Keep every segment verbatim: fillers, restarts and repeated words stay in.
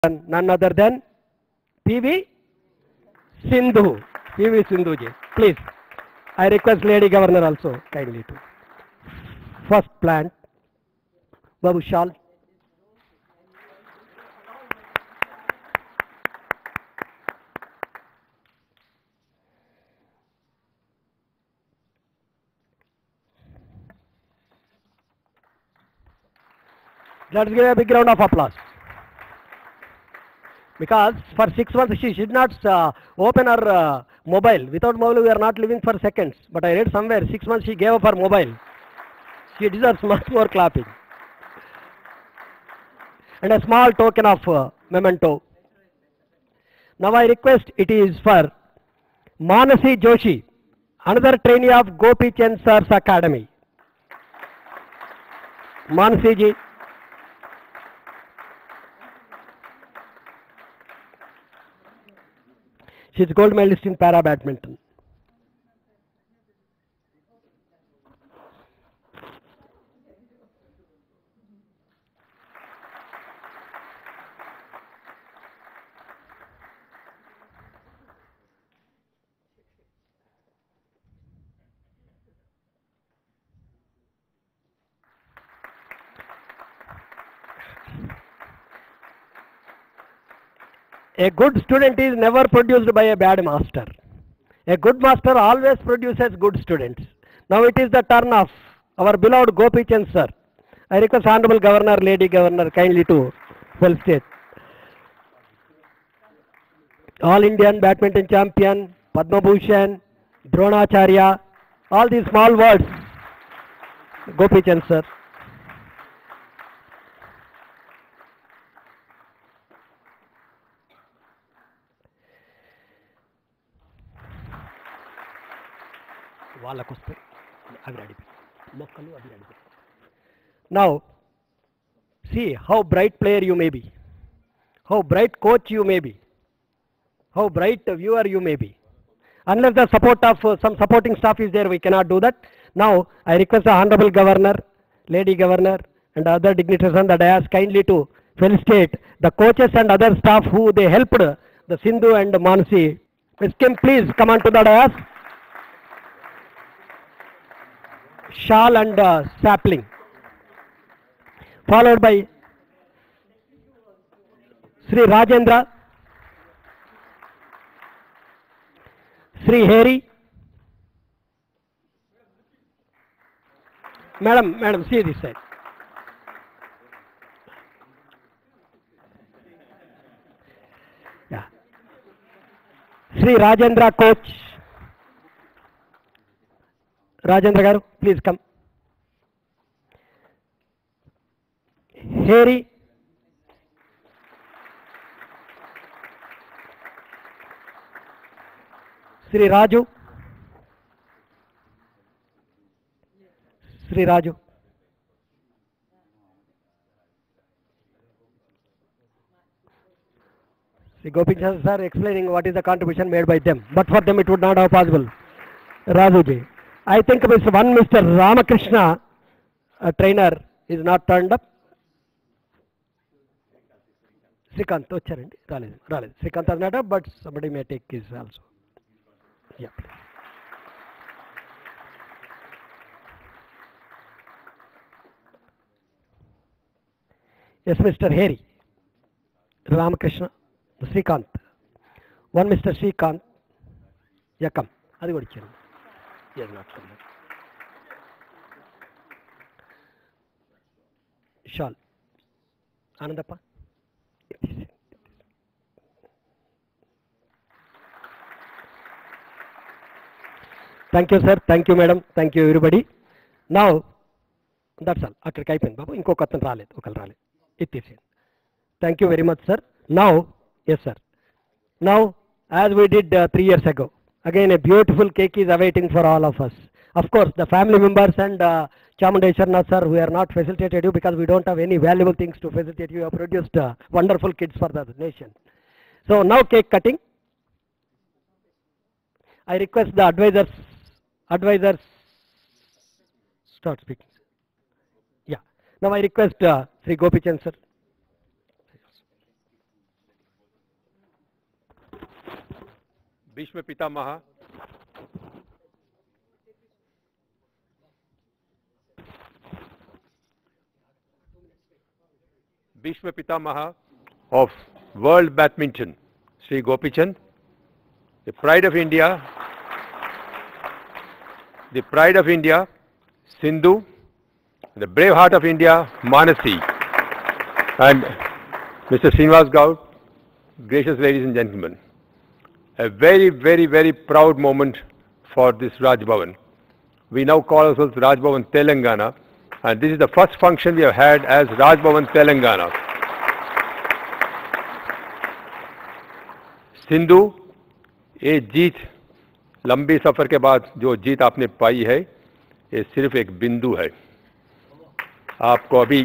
none other than P V Sindhu. P V Sindhu ji, please. I request Lady Governor also kindly to. First plant, Babu Shal. Let's give a big round of applause. Because for six months she should not uh, open her uh, mobile. Without mobile we are not living for seconds. But I read somewhere six months she gave up her mobile. She deserves much more clapping. And a small token of uh, memento. Now I request it is for Manasi Joshi, another trainee of Gopi Chand Sir's Academy. Manasi ji. She is gold medalist in para badminton. A good student is never produced by a bad master. A good master always produces good students. Now it is the turn of our beloved Gopi Chand sir. I request Honorable Governor, Lady Governor kindly to felicitate. All Indian badminton champion, Padma Bhushan, Dronacharya, all these small words. Gopi Chand sir. Now, see how bright player you may be, how bright coach you may be, how bright viewer you may be. Unless the support of uh, some supporting staff is there, we cannot do that. Now, I request the Honorable Governor, Lady Governor and other dignitaries on the dais kindly to felicitate the coaches and other staff who they helped the Sindhu and Manasi. Miz Kim, please come on to the dais. Shawl and uh, sapling, followed by Sri Rajendra, Sri Harry. Madam, madam, see this side. Yeah. Sri Rajendra coach. Rajendra garu, please come. Harry. Sri Raju. Sri Raju. Sri Gopi Chand sir explaining what is the contribution made by them. But for them it would not have possible. Raju ji. I think one Mister Ramakrishna, a trainer, is not turned up. Srikant, వచ్చారండి రాలేదు రాలేదు Srikant is not up, but somebody may take his also. Yeah, please. Yes, Mister Harry, Ramakrishna, Srikant. One Mister Srikant. Yeah, come. అది కూడా ఇచ్చారు. Yes, not come. Shawl. Anandappa. Thank you, sir. Thank you, madam. Thank you, everybody. Now, that's all. అక్కడికి అయిపోయింది బాబు ఇంకొక అతను రాలేదు ఒకరు రాలేదు ఇది Thank you very much, sir. Now, yes, sir. Now, as we did uh, three years ago, again a beautiful cake is awaiting for all of us. Of course, the family members and uh, Chamundeshwarna sir, we are not facilitated you because we don't have any valuable things to facilitate you. You have produced uh, wonderful kids for the nation. So now cake cutting. I request the advisors, advisors, start speaking. Yeah. Now I request uh, Sri Gopi Chand sir. Bhishma Pitamaha, Bhishma Pitamaha of World Badminton, Sri Gopichand, the pride of India, the pride of India, Sindhu, the brave heart of India, Manasi, and Mister Srinivas Gaur. Gracious ladies and gentlemen, a very, very, very proud moment for this Raj Bhavan. We now call ourselves Raj Bhavan Telangana, and this is the first function we have had as Raj Bhavan Telangana. Sindhu, ये जीत लंबी सफर के बाद जो जीत आपने पाई है, ये सिर्फ एक बिंदु है. आपको अभी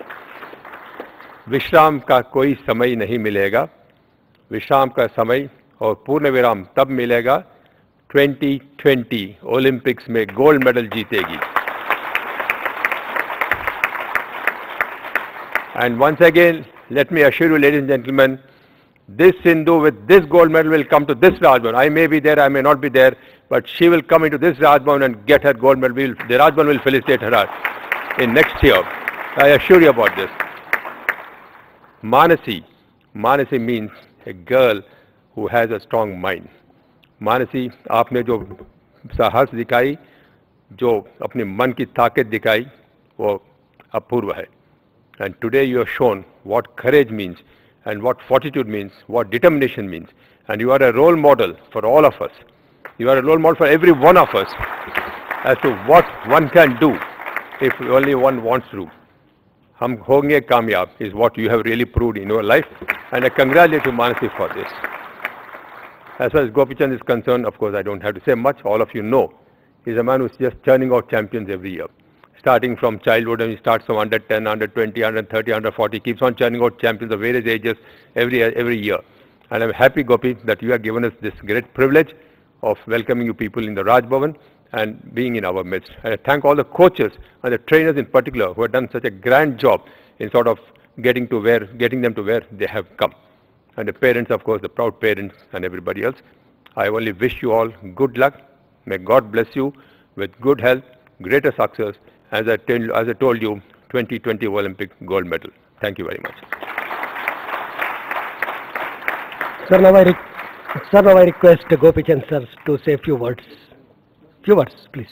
विश्राम का कोई समय नहीं मिलेगा. विश्राम का समय और पूर्ण विराम तब मिलेगा twenty twenty ओलंपिक्स में गोल्ड मेडल जीतेगी. And once again, let me assure you, ladies and gentlemen, this Sindhu with this gold medal will come to this Raj Bhavan. I may be there, I may not be there, but she will come into this Raj Bhavan and get her gold medal. We'll, the Raj Bhavan will felicitate her in next year. I assure you about this. Manasi. Manasi means a girl who has a strong mind. Manasi, आपने जो साहस दिखाई, जो अपने मन की ताकत दिखाई, वो अपूर्व है. And today you have shown what courage means, and what fortitude means, what determination means. And you are a role model for all of us. You are a role model for every one of us as to what one can do if only one wants to. हम होंगे कामयाब is what you have really proved in your life, and I congratulate you, Manasi, for this. As far as Gopichand is concerned, of course, I don't have to say much. All of you know, he's a man who's just churning out champions every year. Starting from childhood, and he starts from under ten, under twenty, under thirty, under forty, keeps on churning out champions of various ages every every year. And I'm happy, Gopi, that you have given us this great privilege of welcoming you people in the Raj Bhavan and being in our midst. And I thank all the coaches and the trainers in particular who have done such a grand job in sort of getting to where, getting them to where they have come. And the parents, of course, the proud parents and everybody else. I only wish you all good luck. May God bless you with good health, greater success, as I, tell, as I told you, twenty twenty Olympic gold medal. Thank you very much. Sir, now I, sir, now I request Gopichand sir to say a few words. Few words, please.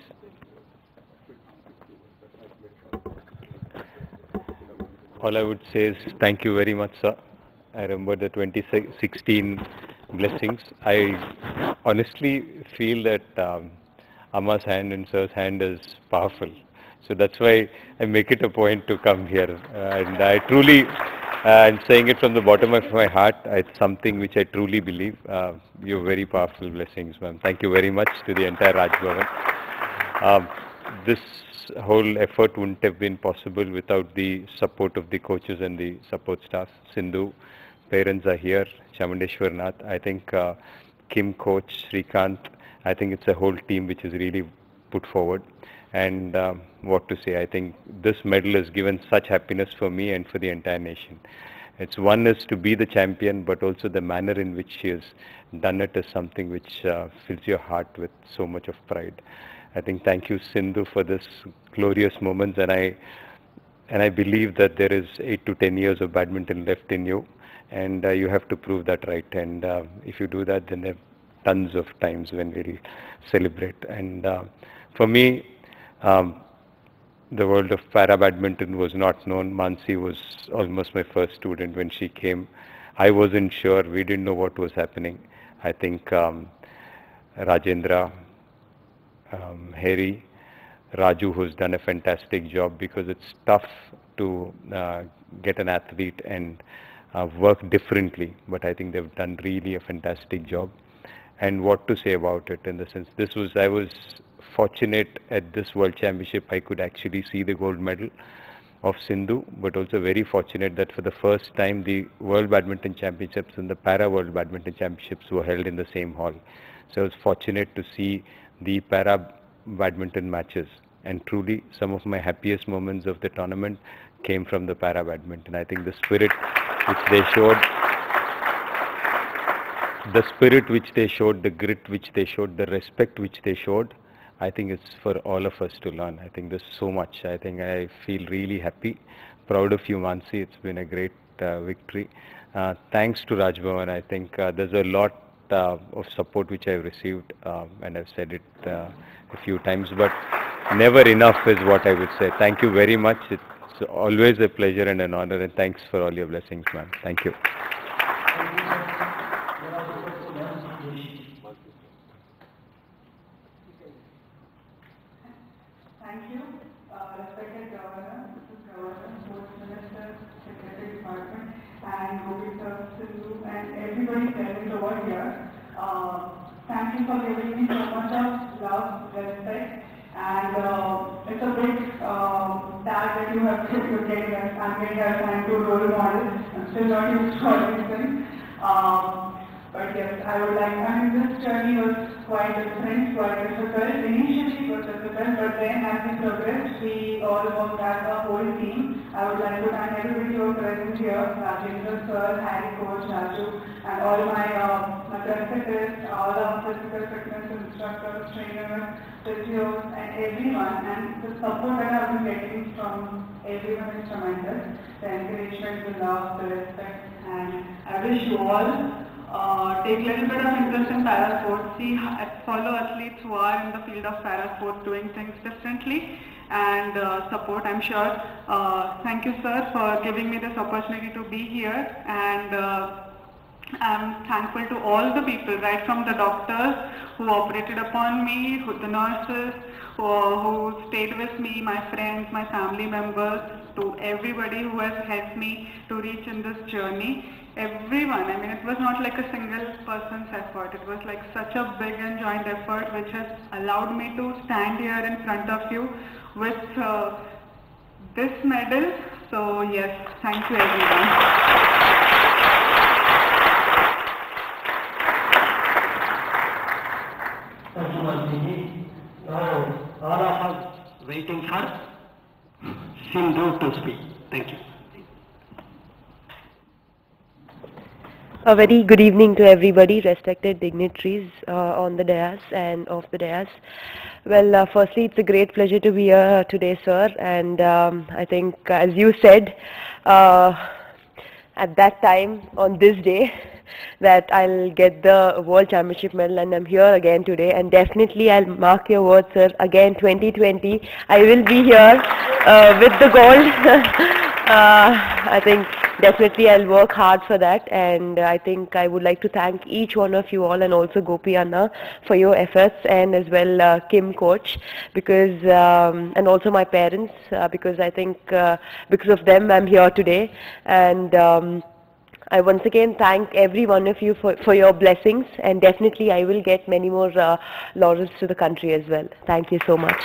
All I would say is thank you very much, sir. I remember the twenty sixteen blessings. I honestly feel that um, Amma's hand and sir's hand is powerful. So that's why I make it a point to come here. Uh, and I truly, uh, I'm saying it from the bottom of my heart, it's something which I truly believe. Uh, you're very powerful blessings, ma'am. Thank you very much to the entire Raj Bhavan. Um, this whole effort wouldn't have been possible without the support of the coaches and the support staff. Sindhu, parents are here, Chamundeshwar Nath, I think uh, Kim coach, Srikanth, I think it's a whole team which is really put forward. And um, what to say, I think this medal has given such happiness for me and for the entire nation. It's one is to be the champion, but also the manner in which she has done it is something which uh, fills your heart with so much of pride. I think thank you, Sindhu, for this glorious moments, and I and I believe that there is eight to ten years of badminton left in you, and uh, you have to prove that right. And uh, if you do that, then there are tons of times when we'll celebrate. And uh, for me, um, the world of para badminton was not known. Mansi was almost my first student when she came. I wasn't sure. We didn't know what was happening. I think um, Rajendra, um, Harry, Raju, who's done a fantastic job, because it's tough to uh, get an athlete and uh, work differently. But I think they've done really a fantastic job. And what to say about it, in the sense, this was, I was fortunate at this World Championship, I could actually see the gold medal of Sindhu, but also very fortunate that for the first time the World Badminton Championships and the Para World Badminton Championships were held in the same hall. So I was fortunate to see the Para Badminton matches, and truly some of my happiest moments of the tournament came from the Para Badminton. I think the spirit which they showed, the spirit which they showed, the grit which they showed, the respect which they showed, I think it's for all of us to learn. I think there's so much. I think I feel really happy, proud of you, Mansi. It's been a great uh, victory. Uh, thanks to Raj Bhavan. I think uh, there's a lot uh, of support which I've received, um, and I've said it uh, a few times, but never enough is what I would say. Thank you very much. It's always a pleasure and an honor, and thanks for all your blessings, ma'am. Thank you. Thank you, uh, respected Governor, Missus Governor, Sports Minister, Secretary Department, and Govita, Sindhu, and everybody present over here. Uh, thank you for giving me so much of love, respect, and uh, it's a big uh, tag that you have you're getting us. I'm getting us and good role model. I'm still not used to all these things. Um, But yes, I would like, I mean, this journey was quite different, quite difficult. Initially it was difficult, but then as we progressed, we all worked as a whole team. I would like to thank everybody who was present here, Rajendra sir, Harry coach, Raju, and all my, uh, my therapists, all the physical fitness instructors, trainers, physios, and everyone. And the support that I've been getting from everyone is tremendous. The encouragement, the love, the respect, and I wish you all Uh, take a little bit of interest in para sports, see, follow athletes who are in the field of para sports doing things differently, and uh, support, I'm sure. Uh, thank you, sir, for giving me this opportunity to be here, and uh, I'm thankful to all the people, right from the doctors who operated upon me, who, the nurses who, who stayed with me, my friends, my family members, to everybody who has helped me to reach in this journey. Everyone, I mean, it was not like a single person's effort. It was like such a big and joint effort which has allowed me to stand here in front of you with uh, this medal. So yes, thank you everyone. Thank you, Mansi. Now, all of us waiting for Sindhu to speak. Thank you. A very good evening to everybody, respected dignitaries uh, on the dais and off the dais. Well, uh, firstly, it's a great pleasure to be here today, sir. And um, I think, as you said, uh, at that time, on this day, that I'll get the World Championship medal, and I'm here again today. And definitely, I'll mark your words, sir. Again, twenty twenty, I will be here uh, with the gold. uh, I think definitely I'll work hard for that, and I think I would like to thank each one of you all, and also Gopi Anna for your efforts, and as well uh, Kim coach, because um, and also my parents, uh, because I think uh, because of them I'm here today. And um, I once again thank every one of you for, for your blessings, and definitely I will get many more uh, laurels to the country as well. Thank you so much.